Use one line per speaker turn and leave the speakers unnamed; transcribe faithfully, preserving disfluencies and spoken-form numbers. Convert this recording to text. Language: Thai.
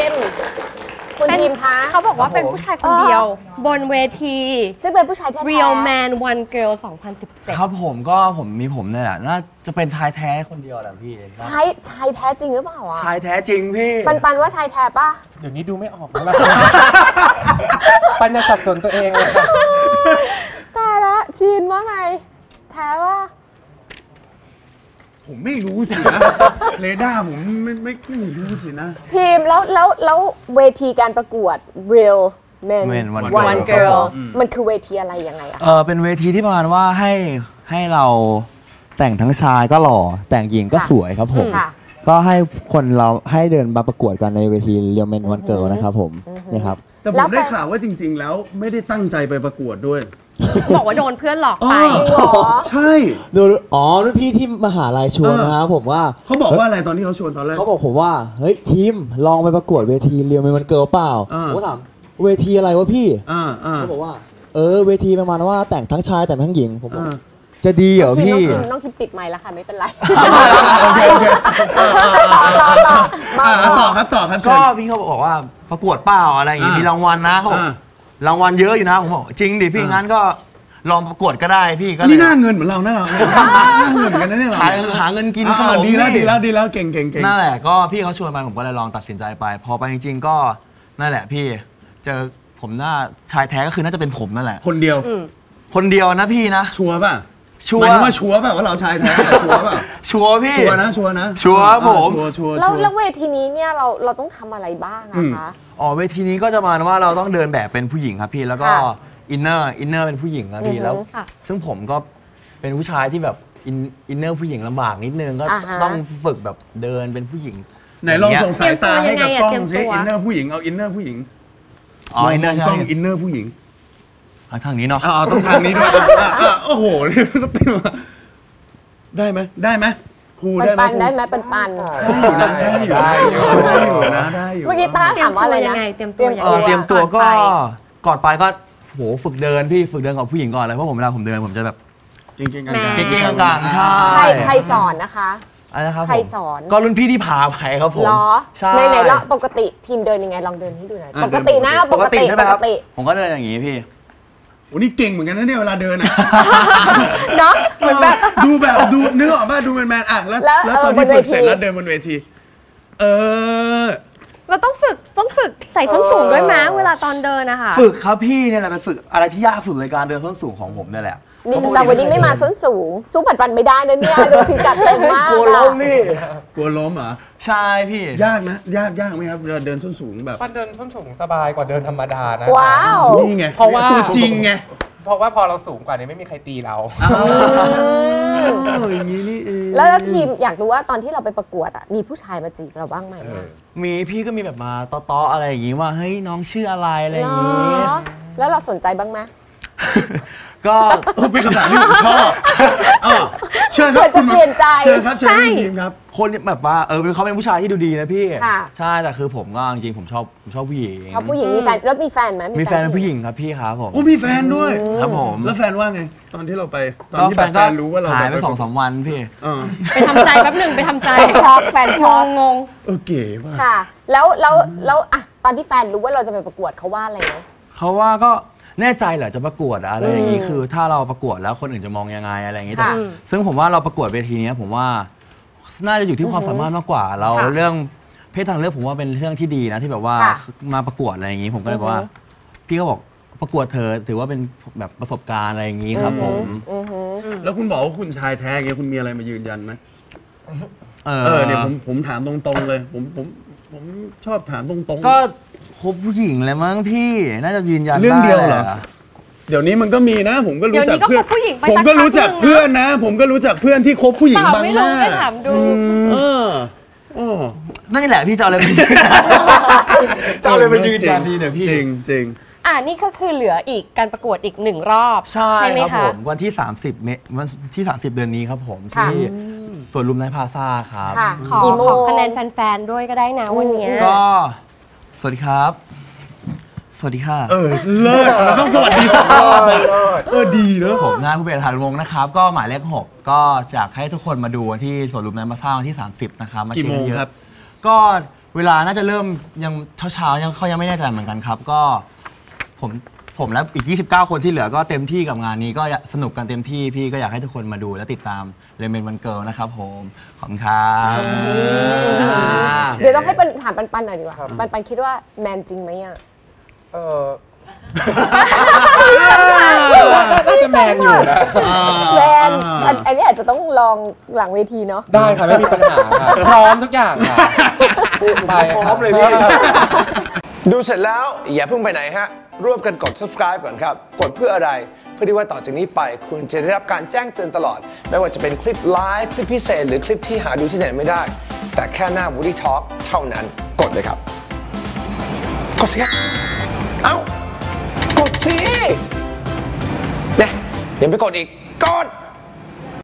มคุณทีมคะ
เขาบอกว่าเป็นผู้ชายคนเดียวบนเวที
ซึ่งเป็นผู้ชายแท้
Real Man One Girl สองพันสิบเจ็ด
ครับผมก็ผมมีผมเนี่ยแหละน่าจะเป็นชายแท้คนเดียวแหละพี่
ชายชายแท้จริงหรือเปล่าอ่ะ
ชายแท้จริงพี่
ปันปันว่าชายแท้ป่ะ
เดี๋ยวนี้ดูไม่ออกแล้วล่ะปันยังสับสนตัวเองเลย
ตายละทีนว่าไงแท้ว่า
ผมไม่รู้สินะเรดาร์ผมไม่ไม่ไม่รู้สินะ
ทีมแล้วแล้วแล้วเวทีการประกวด Real Men One Girl มันคือเวทีอะไรยังไงอะ
เออเป็นเวทีที่ประมาณว่าให้ให้เราแต่งทั้งชายก็หล่อแต่งหญิงก็สวยครับผมก็ให้คนเราให้เดินมาประกวดกันในเวที Real Men One Girl นะครับผมนี่ครับ
แต่ผมได้ข่าวว่าจริงๆแล้วไม่ได้ตั้งใจไปประกวดด้วย
บอกว่าโดนเพื่อนหลอกไป
ใช่
ดูอ๋อรุ่นพี่ที่มหาลัยชวนนะครับผมว่า
เขาบอกว่าอะไรตอนที่เขาชวนตอนแรก
เขาบอกผมว่าเฮ้ยทีมลองไปประกวดเวทีเรียลเมนวันเกิร์ลเปล่าผมก็ถามเวทีอะไรวะพี่เขาบอกว่าเออเวทีประมาณว่าแต่งทั้งชายแต่งทั้งหญิงผมบอกจะดีเหรอพี่
น้องคิมติดไมค์แล้วค่ะไม่เป็นไร
โอเคโอเคต่อครับต่อครับ
ก็พี่เขาบอกว่าประกวดเปล่าอะไรอย่างงี้มีรางวัลนะเขาบอกรางวัลเยอะอยู่นะผมบอกจริงดิพี่งั้นก็ลองประกวดก็ได้พี่ก็เลย
นี่น่าเงินเหมือนเรานะเราน่าเงินเหมือนกันนะเนี่ยเรา
หาหาเงินกินขนม
ดีแล้วดีแล้วดีแล้วเก่งเก่งเก่ง
นั่นแหละก็พี่เขาชวนไปผมก็เลยลองตัดสินใจไปพอไปจริงๆก็นั่นแหละพี่เจอผมหน้าชายแท้ก็คือน่าจะเป็นผมนั่นแหละ
คนเดียว
คนเดียวนะพี่นะ
ชัวร์ป่ะชัวร์หมายถึงว่าชัวร์ป่ะว่าเราชายแท้ชัวร์ป่ะ
ชัวร์พี่
ชัวร์นะชัวร์นะ
ชัวร์ผม
แล้วแล้วเวทีนี้เนี่ยเราเราต้องทำอะไรบ้างอะคะ
อ๋อเวทีนี้ก็จะมาว่าเราต้องเดินแบบเป็นผู้หญิงครับพี่แล้วก็อินเนอร์อินเนอร์เป็นผู้หญิงนะพี่แล้วซึ่งผมก็เป็นผู้ชายที่แบบอินเนอร์ผู้หญิงลำบากนิดนึงก็ต้องฝึกแบบเดินเป็นผู้หญิง
ไหนลองส่งสายตาให้กับกล้องซิอินเนอร์ผู้หญิงเอาอินเนอร์ผู้หญิง
อ๋ออินเนอร์
กล้องอินเนอร์ผู้หญิง
ทางนี้เนาะ
อ๋อต้องทางนี้ด้วยโอ้โหนี่ก็เป็นมาได้ไหมได้ไหมครูได้ไหม
ได้ไหมปันปัน
ได้อยู่นะได้อยู่ได้อยู่นะได้อยู่
เมื่อกี้ตาถามว่าอะไร
ยังไงเตรียมตัวยังไง
เตรียมตัวก็ก่อนไปก็โหฝึกเดินพี่ฝึกเดินกับผู้หญิงก่อนเลยเพราะผมเวลาผมเดินผมจะแบบ
เก่งๆกลางๆ
เก่งๆกลางๆใช่
ใครใครสอนนะคะ
อะไรนะครับ
ใครสอน
ก็รุ่นพี่ที่พาไปครับผม
เหรอใช่ไหนๆแล้วปกติทีมเดินยังไงลองเดินให้ดูหน่อยปกตินะปกติ
ใช่ไหมครับผมก็เดินอย่างนี้พี่
โอ้นี่เก่งเหมือนกันนะเนี่ยเวลาเดินอ่ะ
เนาะเหมือนแบบ
ดูแบบดูเนื้อออกมาดูแมนๆอ่ะแล้วแล้วตอนที่ฝึกเสร็จแล้วเดินบนเวทีเออ
เราต้องฝึกต้องฝึกใส่ส้นสูงด้วยมั้ยเวลาตอนเดินนะคะ
ฝึกครับพี่เนี่ยแหละเป็นฝึกอะไรที่ยากสุดเลยการเดินส้นสูงของผมเนี่ยแหละ
นี่เราวันนี้ไม่มาส้นสูงสู้ปันปันไม่ได้นะเนี่ยดูสิกัดเต็มมาก
กลัวล้มนี่
กลัวล้มเหรอ
ใช่พี่
ยากนะยากยากไหมครับเราเดินส้นสูงแบบ
ปันเดินส้นสูงสบายกว่าเดินธรรมดานะ
ว้าว
นี่ไง
เพราะว่า
จริงไง
เพราะว่าพอเราสูงกว่านี้ไม่มีใครตีเรา
อย่างนี้นี่เอง
แล้วทีมอยากรู้ว่าตอนที่เราไปประกวดอ่ะมีผู้ชายมาจีบเราบ้างไหม
มีพี่ก็มีแบบมาต้อๆอะไรอย่างงี้ว่าเฮ้ยน้องชื่ออะไรอะไรอย่างงี้
แล้วเราสนใจบ้างไหม
ก็
เป็นคำถามที่ผมชอบเชิญครับคุณ
เปลี่ยนใจ
เชิญครับเชิญทีมครับ
คนแบบว่าเออเขาเป็นผู้ชายที่ดูดีนะพี่ใช่แต่คือผมก็จริงๆผมชอบผมชอบผู้หญิง
ชอบผู้หญิงมีแฟนแล้วมีแฟนไหม
มีแฟนเป็นผู้หญิงครับพี่ครับผม
โอ้มีแฟนด้วย
ครับผม
แล้วแฟนว่าไงตอนที่เราไปตอนที่แฟนรู้ว่าเรา
หายไปสองสามวันพี่
ไปทำใจแป๊บหนึ่งไปทำใจ
ชอบแฟนชอบ
งง
โอเคว่า
ค่ะแล้วแล้วแล้วอะตอนที่แฟนรู้ว่าเราจะไปประกวดเขาว่าอะไรไหม
เขาว่าก็แน่ใจเหรอจะประกวดอะไรอย่างนี้คือถ้าเราประกวดแล้วคนอื่นจะมองยังไงอะไรอย่างนี้แต่ซึ่งผมว่าเราประกวดเวทีนี้ผมว่าน่าจะอยู่ที่ความสามารถมากกว่าเราเรื่องเพศทางเลือกผมว่าเป็นเรื่องที่ดีนะที่แบบว่ามาประกวดอะไรอย่างนี้ผมก็เลยบอกว่าพี่ก็บอกประกวดเธอถือว่าเป็นแบบประสบการณ์อะไรอย่างนี้ครับผม
แล้วคุณบอกว่าคุณชายแท้เงี้ยคุณมีอะไรมายืนยันไหมเออเนี่ยผมผมถามตรงๆเลยผมผมผมชอบถามตรงๆ
ก็คบผู้หญิงเลยมั้งพี่น่าจะยืนยัน
เรื่องเดียวเหรอเดี๋ยวนี้มันก็มีนะผมก็รู้จักเพื่อนผมก็รู้จักเพื่อนนะผมก็รู้จักเพื่อนที่คบผู้หญิงบางหน้า
ถามดู
เออ
นั่นแหละพี่จะเอาอะไรไปจะเอาอะไรไปยืนยันดีเนี่ยพี่
จริงจริง
อ่านี่ก็คือเหลืออีกการประกวดอีกหนึ่งรอบ
ใช่ครับผมวันที่สามสิบเมษวันที่สามสิบเดือนนี้ครับผมที่สวนลุมไนท์พลาซ่าครับ
ขอขอคะแนนแฟนๆด้วยก็ได้นะวันนี้
ก็สวัสดีครับสวัสดีค่ะ
เออเลิศเราต้องสวัสดีสองรอบเออดีเนอะ
ผมนายผู้บริหารวงนะครับก็หมายเลขหกก็อยากให้ทุกคนมาดูที่สวนลุมไนท์พลาซ่าวันที่สามสิบนะครับมาเชียร์เยอะก็เวลาน่าจะเริ่มยังเช้าๆยังเขายังไม่แน่ใจเหมือนกันครับ ก็ผมผมและอีกยี่สิบเก้าคนที่เหลือก็เต็มที่กับงานนี้ก็สนุกกันเต็มที่พี่ก็อยากให้ทุกคนมาดูและติดตามเลเมนวันเกิลนะครับผมขอบคุณครับ
เดี๋ยวต้องให้ถามปันๆหน่อยดีกว่าปันๆคิดว่าแมนจริงไหมอ่ะ
เออน่าจะแมนอยู่นะ
แมนอันนี้อาจจะต้องลองหลังเวทีเนาะ
ได้ค่ะไม่มีปัญหาค่ะพร้อมทุกอย่างค่ะไปพร้อมเลยพี่
ดูเสร็จแล้วอย่าเพิ่งไปไหนฮะร่วมกันกด subscribe ก่อนครับกดเพื่ออะไรเพื่อที่ว่าต่อจากนี้ไปคุณจะได้รับการแจ้งเตือนตลอดไม่ว่าจะเป็นคลิปไลฟ์คลิปพิเศษหรือคลิปที่หาดูที่ไหนไม่ได้แต่แค่หน้า Woody Talk เท่านั้นกดเลยครับกดสิครับเอ้ากดสิเนี่ยยังไม่กดอีกกด